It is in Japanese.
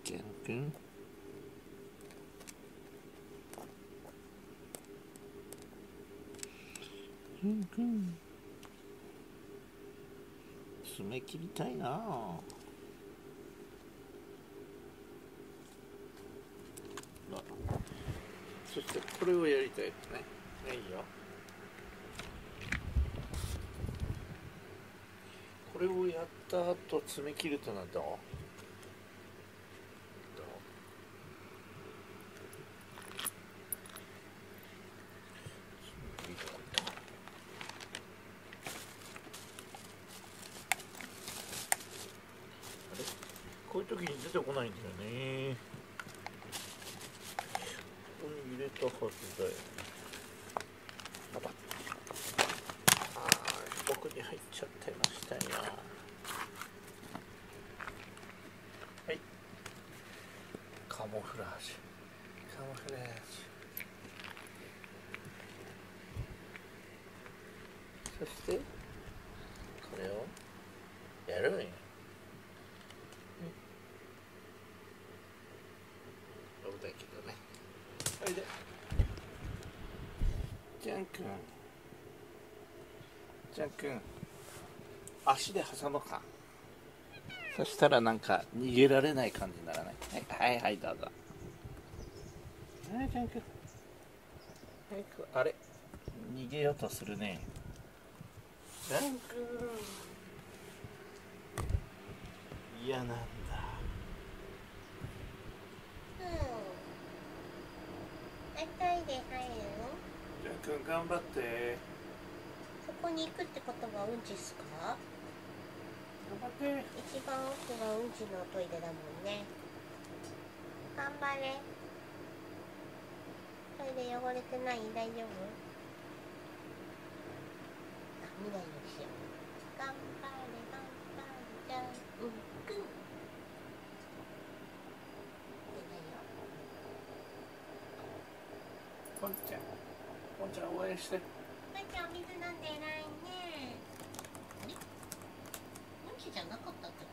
ケン君。ケン君。爪切りたいなあ。そしてこれをやりたいですね。いいよ。これをやった後爪切るとなるとどう？あれ？こういう時に出てこないんだよね。ここに入れたはずだよね。奥に入っちゃってましたよ。はい。カモフラージュ。カモフラージュ。そしてこれをやるんや。危ないけどね。おいで。ジャン君。ジャン君。足で挟むか。そしたらなんか逃げられない感じにならない。はいはいどうぞ。はい、ジャン君。あれ逃げようとするね。ジャン君。嫌なんだ。 痛いで入るの？ ジャン君頑張って。 そこに行くってことはうんちっすか？ 頑張って。 一番奥がうんちのトイレだもんね。頑張れ。トイレ汚れてない？大丈夫？あ、見ないようにしよう。頑張れ頑張れじゃんうんくん。 ポンちゃん。ポンちゃん応援して。 ポンちゃんお水飲んで偉いね。あれ？うんちじゃなかったっけ？